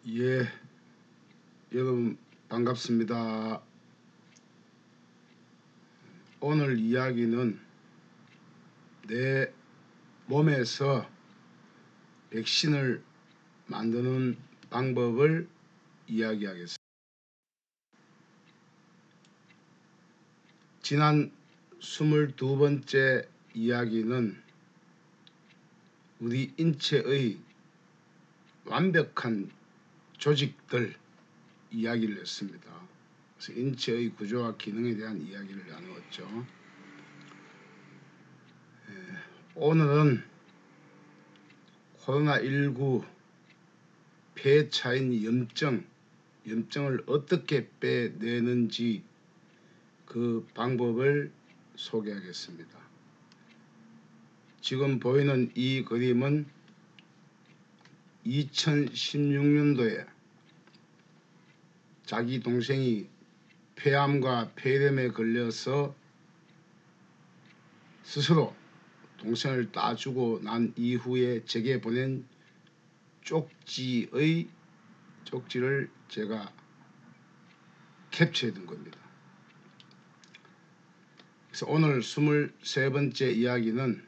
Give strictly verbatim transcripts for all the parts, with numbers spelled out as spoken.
예, 여러분 반갑습니다. 오늘 이야기는 내 몸에서 백신을 만드는 방법을 이야기하겠습니다. 지난 스물두 번째 이야기는 우리 인체의 완벽한 조직들 이야기를 했습니다. 그래서 인체의 구조와 기능에 대한 이야기를 나누었죠. 오늘은 코로나십구 폐차인 염증, 염증을 어떻게 빼내는지 그 방법을 소개하겠습니다. 지금 보이는 이 그림은 이천십육 년도에 자기 동생이 폐암과 폐렴에 걸려서 스스로 동생을 따주고 난 이후에 제게 보낸 쪽지의 쪽지를 제가 캡처해 둔 겁니다. 그래서 오늘 스물세 번째 이야기는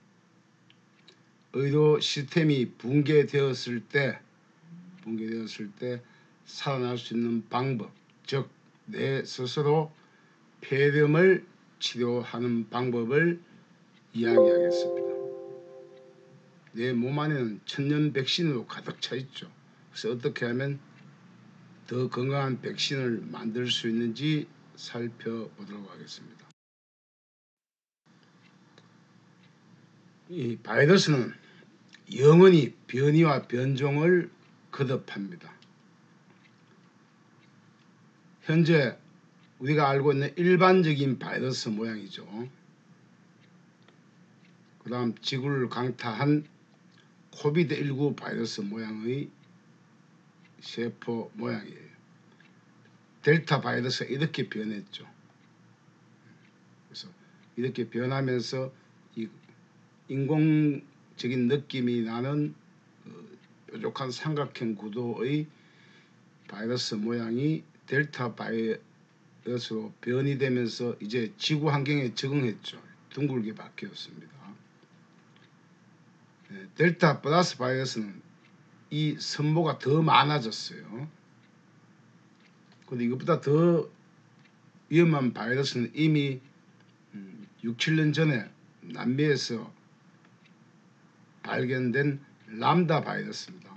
의료 시스템이 붕괴되었을 때 붕괴되었을 때 살아날 수 있는 방법, 즉 내 스스로 폐렴을 치료하는 방법을 이야기하겠습니다. 내 몸 안에는 천년 백신으로 가득 차 있죠. 그래서 어떻게 하면 더 건강한 백신을 만들 수 있는지 살펴보도록 하겠습니다. 이 바이러스는 영원히 변이와 변종을 거듭합니다. 현재 우리가 알고 있는 일반적인 바이러스 모양이죠. 그 다음 지구를 강타한 코비드 십구 바이러스 모양의 세포 모양이에요. 델타 바이러스가 이렇게 변했죠. 그래서 이렇게 변하면서 이 인공적인 느낌이 나는 뾰족한 삼각형 구도의 바이러스 모양이 델타 바이러스로 변이되면서 이제 지구 환경에 적응했죠. 둥글게 바뀌었습니다. 델타 플러스 바이러스는 이 선모가 더 많아졌어요. 근데 이것보다 더 위험한 바이러스는 이미 육, 칠 년 전에 남미에서 발견된 람다 바이러스입니다.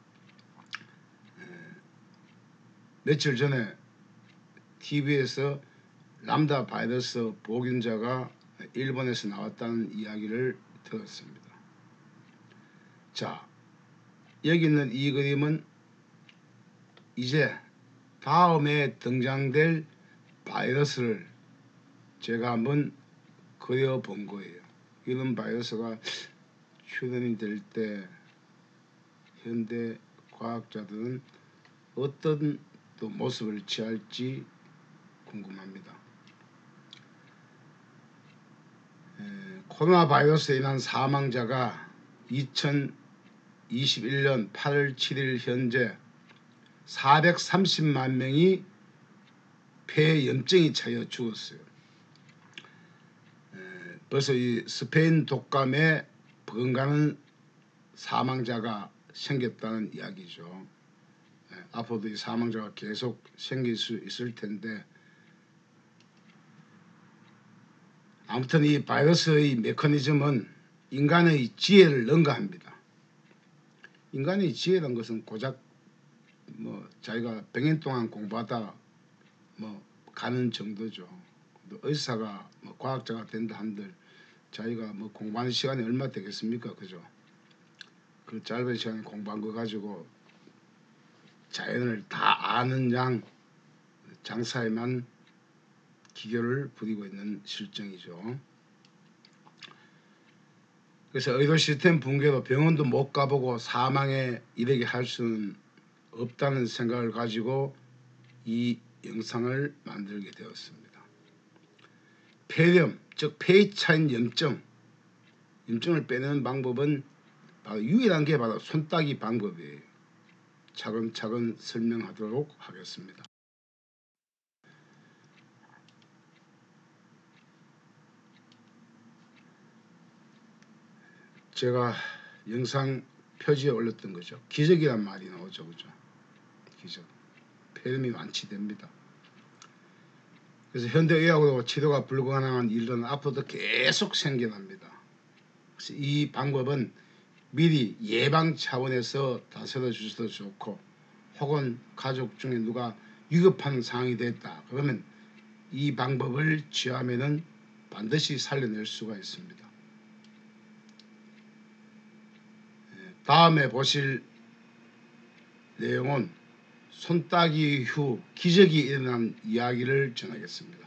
며칠 전에 티비에서 람다 바이러스 보균자가 일본에서 나왔다는 이야기를 들었습니다. 자, 여기 있는 이 그림은 이제 다음에 등장될 바이러스를 제가 한번 그려본 거예요. 이런 바이러스가 출현이 될 때 현대 과학자들은 어떤 또 모습을 취할지 궁금합니다. 에, 코로나 바이러스에 인한 사망자가 이천이십일 년 팔월 칠일 현재 사백삼십만 명이 폐염증이 차여 죽었어요. 에, 벌써 이 스페인 독감에 버금가는 사망자가 생겼다는 이야기죠. 에, 앞으로도 이 사망자가 계속 생길 수 있을 텐데, 아무튼 이 바이러스의 메커니즘은 인간의 지혜를 능가합니다. 인간의 지혜라는 것은 고작 뭐 자기가 백 년 동안 공부하다 뭐 가는 정도죠. 의사가 뭐 과학자가 된다 한들 자기가 뭐 공부하는 시간이 얼마 되겠습니까? 그죠? 그 짧은 시간에 공부한 거 가지고 자연을 다 아는 양 장사에만 기교를 부리고 있는 실정이죠. 그래서 의료 시스템 붕괴로 병원도 못 가보고 사망에 이르게 할 수는 없다는 생각을 가지고 이 영상을 만들게 되었습니다. 폐렴, 즉 폐에 차인 염증, 염증을 빼내는 방법은 바로 유일한 게 바로 손따기 방법이에요. 차근차근 설명하도록 하겠습니다. 제가 영상 표지에 올렸던 거죠. 기적이란 말이 나오죠. 그죠? 기적. 폐렴이 완치됩니다. 그래서 현대의학으로 치료가 불가능한 일들은 앞으로도 계속 생겨납니다. 그래서 이 방법은 미리 예방 차원에서 다스려 주셔도 좋고, 혹은 가족 중에 누가 위급한 상황이 됐다 그러면 이 방법을 취하면은 반드시 살려낼 수가 있습니다. 다음에 보실 내용은 손따기 후 기적이 일어난 이야기를 전하겠습니다.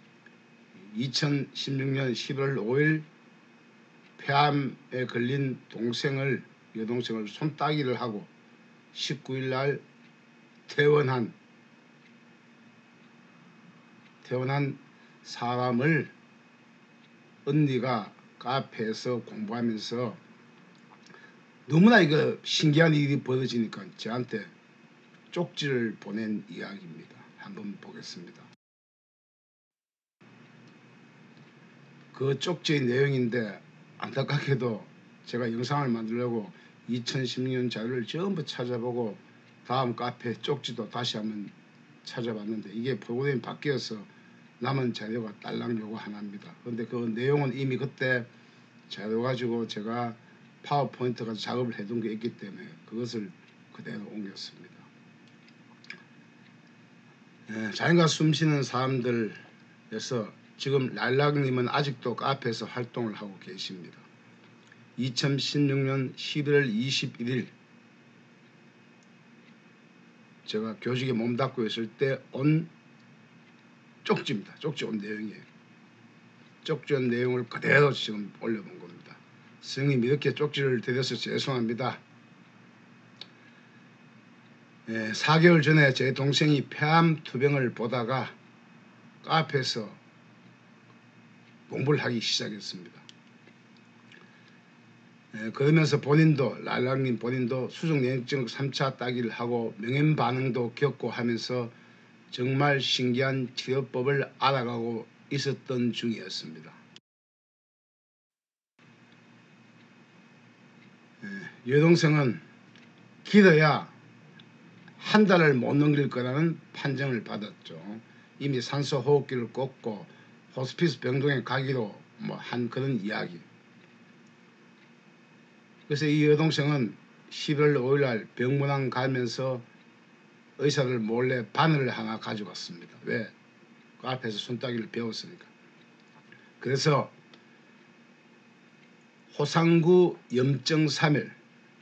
이천십육 년 십월 오일 폐암에 걸린 동생을 여동생을 손따기를 하고 십구 일 날 퇴원한 퇴원한 사람을 언니가 카페에서 공부하면서 너무나 이거 신기한 일이 벌어지니까 저한테 쪽지를 보낸 이야기입니다. 한번 보겠습니다. 그 쪽지의 내용인데 안타깝게도 제가 영상을 만들려고 이천십육 년 자료를 전부 찾아보고 다음 카페 쪽지도 다시 한번 찾아봤는데 이게 프로그램이 바뀌어서 남은 자료가 딸랑 요거 하나입니다. 그런데 그 내용은 이미 그때 자료 가지고 제가 파워포인트 가지고 작업을 해둔 게 있기 때문에 그것을 그대로 옮겼습니다. 예, 자연과 숨쉬는 사람들에서 지금 랄락님은 아직도 카페에서 활동을 하고 계십니다. 이천십육 년 십일월 이십일일 제가 교직에 몸담고 있을 때 온 쪽지입니다. 쪽지 온 내용이에요. 쪽지 온 내용을 그대로 지금 올려본 겁니다. 선생님 이렇게 쪽지를 드려서 죄송합니다. 예, 사 개월 전에 제 동생이 폐암 투병을 보다가 카페에서 공부를 하기 시작했습니다. 예, 그러면서 본인도 랄락님 본인도 수족냉증 삼 차 따기를 하고 명현 반응도 겪고 하면서 정말 신기한 치료법을 알아가고 있었던 중이었습니다. 예, 여동생은 길어야 한 달을 못 넘길 거라는 판정을 받았죠. 이미 산소 호흡기를 꽂고 호스피스 병동에 가기로 뭐 한 그런 이야기. 그래서 이 여동생은 십월 오일 날 병문안 가면서 의사를 몰래 바늘을 하나 가져갔습니다. 왜? 그 앞에서 손따기를 배웠으니까. 그래서 호상구 염증사멸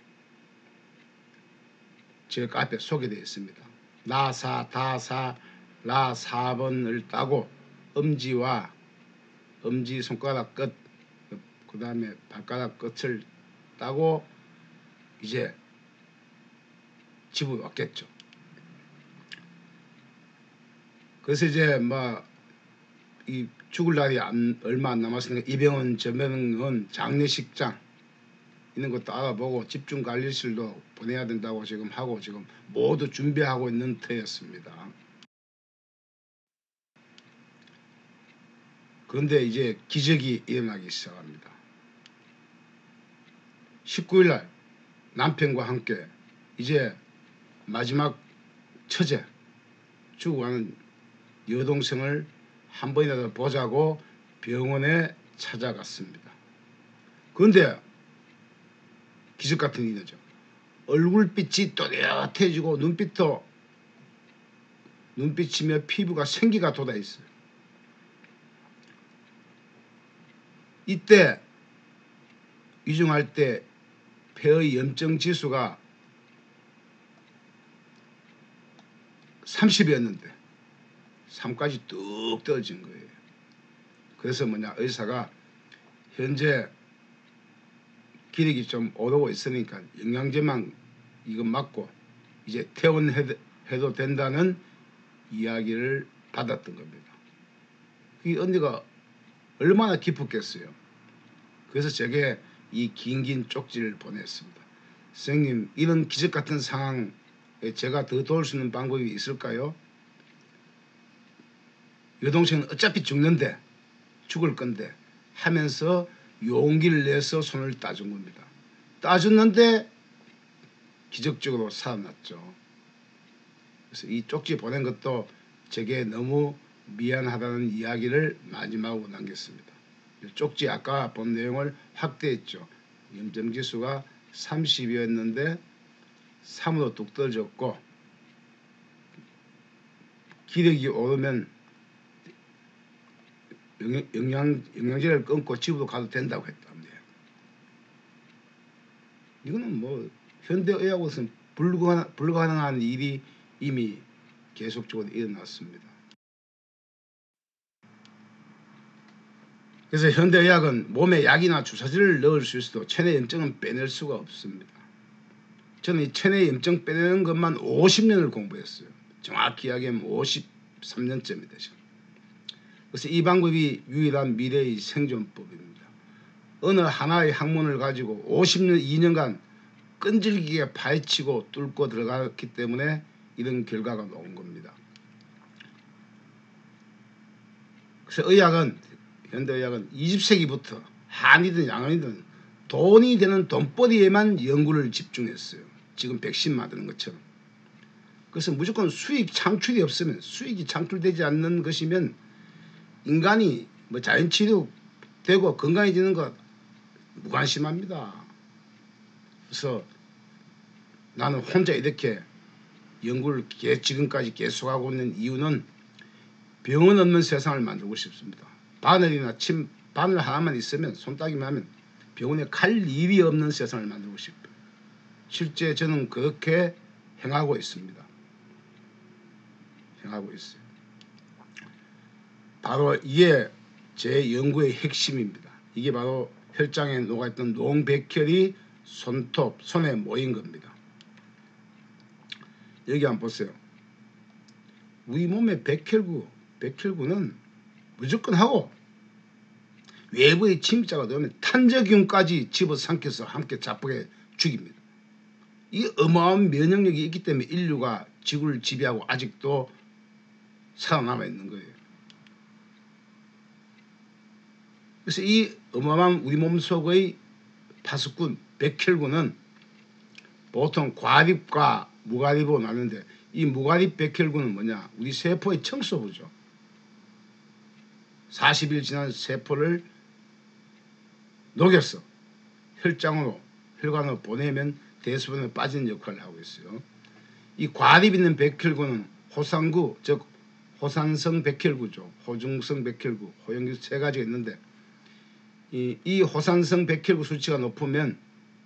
제 카페에 소개되어 있습니다. 나사, 다사, 라 사 번을 따고 엄지와 엄지 손가락 끝, 그 다음에 발가락 끝을 따고 이제 집에 왔겠죠. 그래서 이제 뭐 이 죽을 날이 안, 얼마 안 남았으니까 이 병원 저 병원 장례식장 있는 것도 알아보고 집중관리실도 보내야 된다고 지금 하고 지금 모두 준비하고 있는 터였습니다. 그런데 이제 기적이 일어나기 시작합니다. 십구 일 날 남편과 함께 이제 마지막 처제 죽어가는 여동생을 한 번이라도 보자고 병원에 찾아갔습니다. 그런데 기적 같은 일이죠. 얼굴빛이 또렷해지고 눈빛도 눈빛이며 피부가 생기가 돋아 있어요. 이때 위중할 때 폐의 염증 지수가 삼십이었는데 삼까지 뚝 떨어진 거예요. 그래서 뭐냐 의사가 현재 기력이 좀 오르고 있으니까 영양제만 이거 맞고 이제 퇴원해도 된다는 이야기를 받았던 겁니다. 이 언니가 얼마나 기뻤겠어요. 그래서 제게 이 긴긴 쪽지를 보냈습니다. 선생님 이런 기적 같은 상황 제가 더 도울 수 있는 방법이 있을까요? 여동생은 어차피 죽는데 죽을 건데 하면서 용기를 내서 손을 따준 겁니다. 따줬는데 기적적으로 살아났죠. 그래서 이 쪽지 보낸 것도 제게 너무 미안하다는 이야기를 마지막으로 남겼습니다. 쪽지 아까 본 내용을 확대했죠. 염증지수가 삼십이었는데 삼으로 뚝 떨어졌고 기력이 오르면 영양, 영양제를 끊고 집으로 가도 된다고 했답니다. 이거는 뭐 현대의학으로서는 불가능, 불가능한 일이 이미 계속적으로 일어났습니다. 그래서 현대의학은 몸에 약이나 주사제를 넣을 수 있어도 체내 염증은 빼낼 수가 없습니다. 저는 이 체내 염증 빼내는 것만 오십 년을 공부했어요. 정확히 이야기하면 오십삼 년째입니다. 지금. 그래서 이 방법이 유일한 미래의 생존법입니다. 어느 하나의 학문을 가지고 오십 년, 이 년간 끈질기게 파헤치고 뚫고 들어갔기 때문에 이런 결과가 나온 겁니다. 그래서 의학은, 현대의학은 이십 세기부터 한이든 양은이든 돈이 되는 돈벌이에만 연구를 집중했어요. 지금 백신 만드는 것처럼. 그래서 무조건 수익 창출이 없으면, 수익이 창출되지 않는 것이면 인간이 뭐 자연치료 되고 건강해지는 것 무관심합니다. 그래서 나는 혼자 이렇게 연구를 지금까지 계속하고 있는 이유는 병은 없는 세상을 만들고 싶습니다. 바늘이나 침, 바늘 하나만 있으면, 손따기만 하면 병원에 갈 일이 없는 세상을 만들고 싶어요. 실제 저는 그렇게 행하고 있습니다. 행하고 있어요. 바로 이게 제 연구의 핵심입니다. 이게 바로 혈장에 녹아있던 농백혈이 손톱, 손에 모인 겁니다. 여기 한번 보세요. 우리 몸의 백혈구, 백혈구는 무조건 하고 외부의 침입자가 되면 탄저균까지 집어삼켜서 함께 자쁘게 죽입니다. 이 어마어마한 면역력이 있기 때문에 인류가 지구를 지배하고 아직도 살아남아 있는 거예요. 그래서 이 어마어마한 우리 몸속의 파수꾼, 백혈구는 보통 과립과 무과립으로 나누는데, 이 무과립 백혈구는 뭐냐? 우리 세포의 청소부죠. 사십 일 지난 세포를 녹여서 혈장으로, 혈관으로 보내면 대수변에 빠지는 역할을 하고 있어요. 이 과립 있는 백혈구는 호산구, 즉 호산성 백혈구죠. 호중성 백혈구, 호용기 세 가지가 있는데, 이, 이 호산성 백혈구 수치가 높으면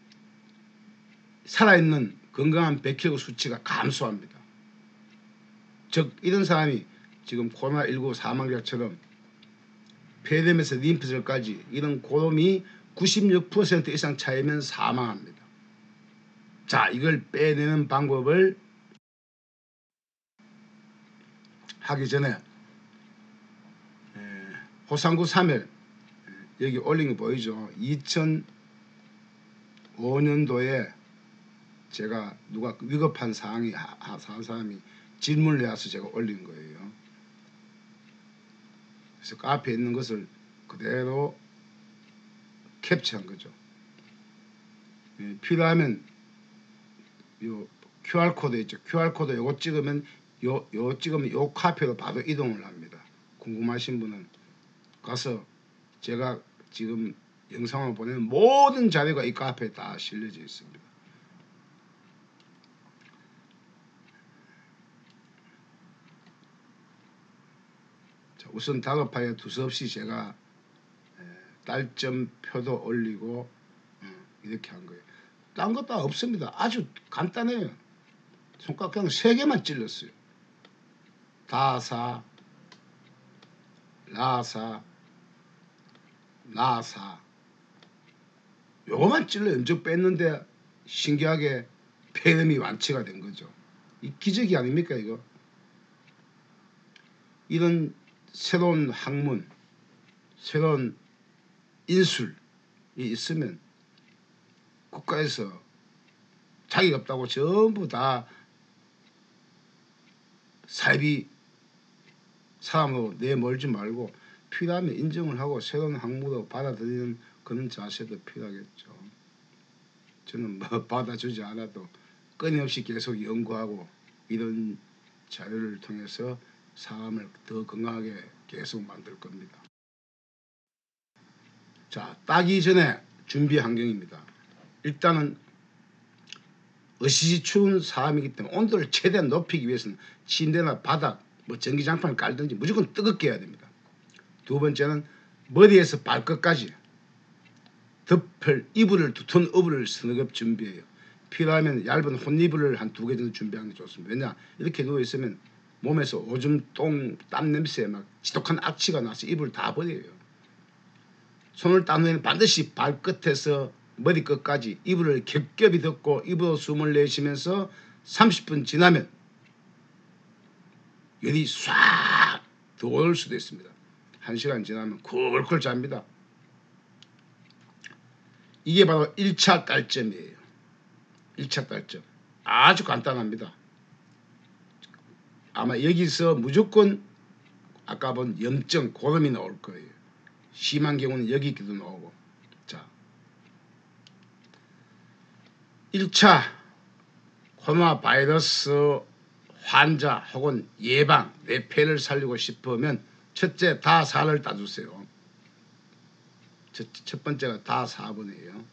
살아있는 건강한 백혈구 수치가 감소합니다. 즉 이런 사람이 지금 코로나십구 사망자처럼 폐렴에서 림프절까지 이런 고름이 구십육 퍼센트 이상 차이면 사망합니다. 자, 이걸 빼내는 방법을 하기 전에 호산구 삼 일 여기 올린 거 보이죠? 이천오 년도에 제가 누가 위급한 상황이 한 사람이 질문을 해와서 제가 올린 거예요. 그래서 카페에 있는 것을 그대로 캡처한 거죠. 예, 필요하면 요 큐알코드 있죠. 큐알코드 요거 찍으면 요, 요 찍으면 요 카페로 바로 이동을 합니다. 궁금하신 분은 가서 제가 지금 영상을 보내는 모든 자료가 이 카페에 다 실려져 있습니다. 자, 우선 다급하게 두서없이 제가 딸점표도 올리고 이렇게 한 거예요. 딴 거 다 없습니다. 아주 간단해요. 손가락 그냥 세 개만 찔렀어요. 다사, 라사, 나사. 요거만 찔러 염증 뺐는데 신기하게 폐렴이 완치가 된 거죠. 이 기적이 아닙니까 이거? 이런 새로운 학문, 새로운 인술이 있으면 국가에서 자기가 없다고 전부 다 사이비 사람으로 내몰지 말고 필요하면 인정을 하고 새로운 학문도 받아들이는 그런 자세도 필요하겠죠. 저는 뭐 받아주지 않아도 끊임없이 계속 연구하고 이런 자료를 통해서 사람을 더 건강하게 계속 만들 겁니다. 자, 따기 전에 준비 환경입니다. 일단은 어시시 추운 사람이기 때문에 온도를 최대한 높이기 위해서는 침대나 바닥, 뭐 전기장판을 깔든지 무조건 뜨겁게 해야 됩니다. 두 번째는 머리에서 발끝까지 덮을 이불을 두톤 이불을 서너 겹 준비해요. 필요하면 얇은 혼이불을 한 두 개 정도 준비하는 게 좋습니다. 왜냐, 이렇게 누워 있으면 몸에서 오줌, 똥, 땀 냄새에 막 지독한 악취가 나서 이불 다 버려요. 손을 딴 후에는 반드시 발끝에서 머리끝까지 이불을 겹겹이 덮고 입으로 숨을 내쉬면서 삼십 분 지나면 열이 싹 들어올 수도 있습니다. 한 시간 지나면 쿨쿨 잡니다. 이게 바로 일 차 딸점이에요. 일 차 딸점. 아주 간단합니다. 아마 여기서 무조건 아까 본 염증, 고름이 나올 거예요. 심한 경우는 여기도 나오고. 자, 일 차 코로나 바이러스 환자 혹은 예방, 내 폐를 살리고 싶으면 첫째 다사를 따주세요. 첫, 첫 번째가 다사번이에요.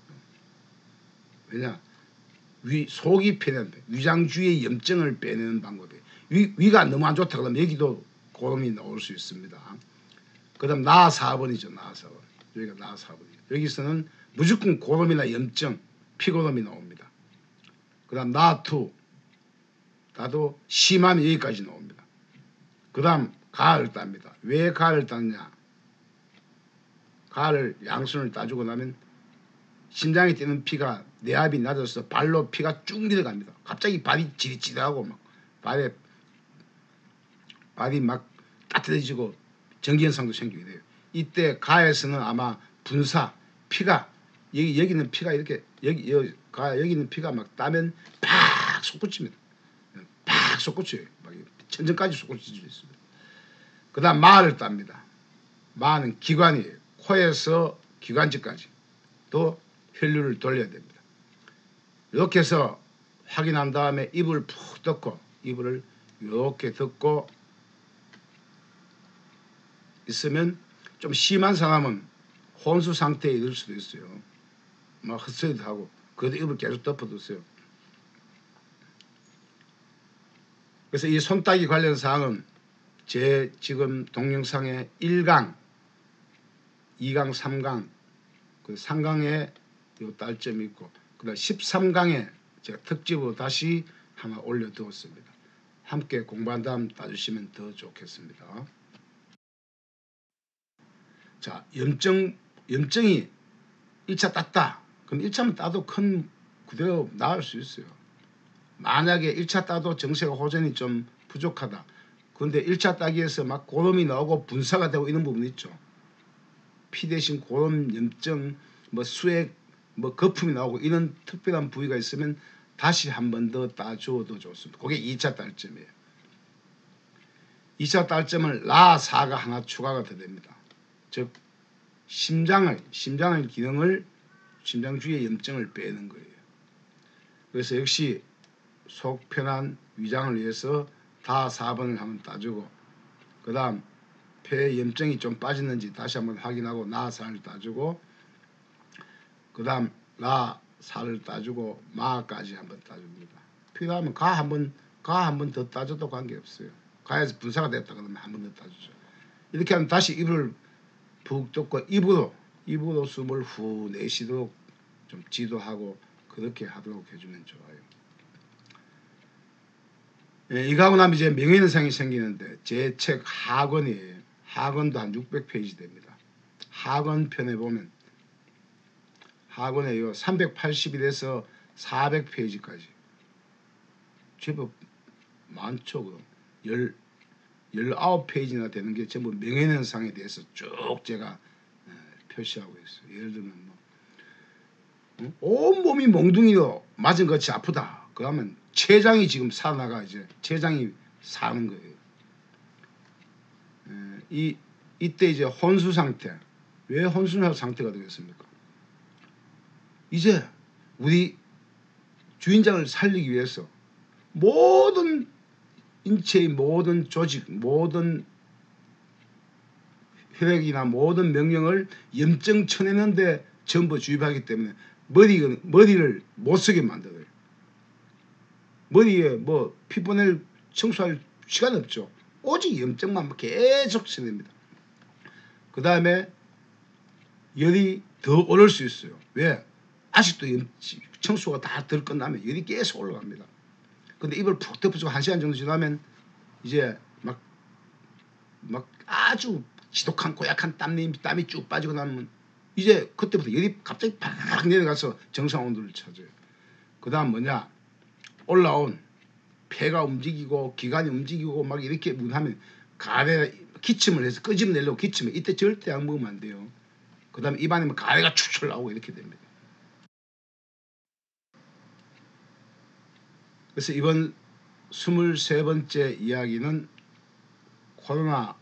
왜냐, 위, 속이 편한데 위장주의 염증을 빼내는 방법이에요. 위, 위가 너무 안 좋다 그러면 여기도 고름이 나올 수 있습니다. 그 다음 나 사 번이죠. 나 사 번. 여기가 나 사 번이에요. 여기서는 무조건 고름이나 염증, 피고름이 나옵니다. 그 다음 나 투. 나도 심하면 여기까지 나옵니다. 그 다음 가을 땁니다. 왜 가을 땄냐. 가을 양손을 따주고 나면 심장에 뛰는 피가 내압이 낮아서 발로 피가 쭉 내려갑니다. 갑자기 발이 지릿지릿하고 막 발에 발이 막 따뜻해지고 전기현상도 생기게 돼요. 이때 가에서는 아마 분사 피가 여기 여기는 피가 이렇게 여기 여기 가 여기 있는 피가 막 따면 팍 솟구칩니다. 팍 솟구쳐요. 막 천정까지 솟구칠 수 있습니다. 그다음 마를 땁니다. 마는 기관이에요. 코에서 기관지까지 또 혈류를 돌려야 됩니다. 이렇게 해서 확인한 다음에 이불 푹 덮고 이불을 이렇게 덮고 있으면 좀 심한 사람은 혼수 상태에 이를 수도 있어요. 막 헛소리도 하고 그래도 이불 계속 덮어두세요. 그래서 이 손따기 관련 사항은 제 지금 동영상에 일 강, 이 강, 삼 강, 그 삼 강에 요 딸점이 있고 그다음 십삼 강에 제가 특집으로 다시 하나 올려두었습니다. 함께 공부한 다음 따주시면 더 좋겠습니다. 자, 염증, 염증이 일 차 땄다. 그럼 일 차만 따도 큰 그대로 나을 수 있어요. 만약에 일 차 따도 정세가 호전이 좀 부족하다. 그런데 일 차 따기에서 막 고름이 나오고 분사가 되고 이런 부분이 있죠. 피 대신 고름, 염증, 뭐 수액, 뭐 거품이 나오고 이런 특별한 부위가 있으면 다시 한 번 더 따줘도 좋습니다. 그게 이 차 딸점이에요. 이 차 딸점은 라사가 하나 추가가 더 됩니다. 즉 심장을 심장의 기능을 심장 주위의 염증을 빼는 거예요. 그래서 역시 속 편한 위장을 위해서 다 사 번을 한번 따주고 그 다음 폐에 염증이 좀 빠졌는지 다시 한번 확인하고 나사를 따주고 그 다음 라사를 따주고 마까지 한번 따줍니다. 필요하면 가 한번 가 한 번 더 따줘도 관계없어요. 가에서 분사가 됐다 그러면 한 번 더 따주죠. 이렇게 하면 다시 입을 푹 덮고 입으로 입으로 숨을 후 내쉬도록 좀 지도하고 그렇게 하도록 해주면 좋아요. 예, 이거 하고 나면 이제 명예현상이 생기는데 제 책 하권이에요. 하권도 한 육백 페이지 됩니다. 하권 편에 보면 하권에 요 삼백팔십일에서 사백 페이지까지 제법 많죠. 그럼 열, 열아홉 페이지나 되는 게 전부 명예현상에 대해서 쭉 제가 에, 표시하고 있어요. 예를 들면 뭐 어? 온몸이 몽둥이로 맞은 것이 아프다. 그러면 췌장이 지금 살아나가 이제 췌장이 사는 거예요. 에, 이 이때 이제 혼수 상태. 왜 혼수 상태가 되겠습니까? 이제 우리 주인장을 살리기 위해서 모든 인체의 모든 조직, 모든 혈액이나 모든 명령을 염증 쳐내는데 전부 주입하기 때문에 머리, 머리를 못 쓰게 만들어요. 머리에 뭐 피부낼 청소할 시간 없죠. 오직 염증만 계속 쳐냅니다. 그 다음에 열이 더 오를 수 있어요. 왜? 아직도 청소가 다 덜 끝나면 열이 계속 올라갑니다. 근데 입을 푹 덮어주고 한 시간 정도 지나면 이제 막, 막 아주 지독한 고약한 땀이, 땀이 쭉 빠지고 나면 이제 그때부터 열이 갑자기 팍 내려가서 정상 온도를 찾아요. 그 다음 뭐냐? 올라온 폐가 움직이고 기관이 움직이고 막 이렇게 하면 가래 기침을 해서 끄집내려고 기침을 이때 절대 안 먹으면 안 돼요. 그 다음에 입안에 가래가 추출 나오고 이렇게 됩니다. 그래서 이번 스물세 번째 이야기는 코로나로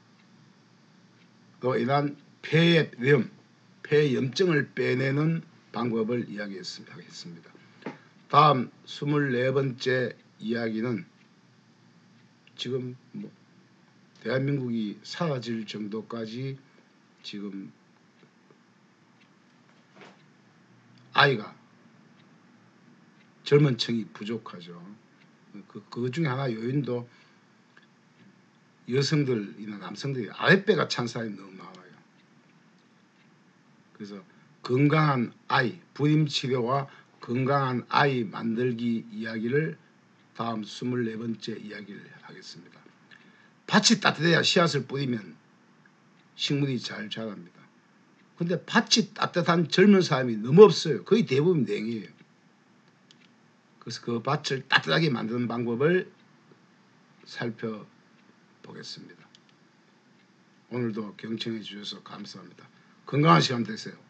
인한 폐의 염, 폐의 염증을 빼내는 방법을 이야기하겠습니다. 다음 스물네 번째 이야기는 지금 뭐 대한민국이 사라질 정도까지 지금 아이가 젊은 층이 부족하죠. 그, 그 중에 하나 요인도 여성들이나 남성들이 아랫배가 찬 사람이 너무 많아요. 그래서 건강한 아이, 불임치료와 건강한 아이 만들기 이야기를 다음 스물네 번째 이야기를 하겠습니다. 밭이 따뜻해야 씨앗을 뿌리면 식물이 잘 자랍니다. 근데 밭이 따뜻한 젊은 사람이 너무 없어요. 거의 대부분 냉이에요. 그래서 그 밭을 따뜻하게 만드는 방법을 살펴보겠습니다. 오늘도 경청해 주셔서 감사합니다. 건강한 시간 되세요.